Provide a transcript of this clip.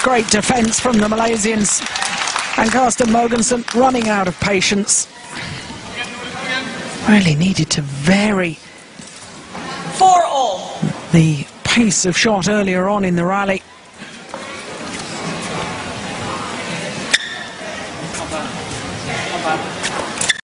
great defence from the Malaysians. And Carsten Mogensen running out of patience. Really needed to vary 4-all. the pace of shot earlier on in the rally.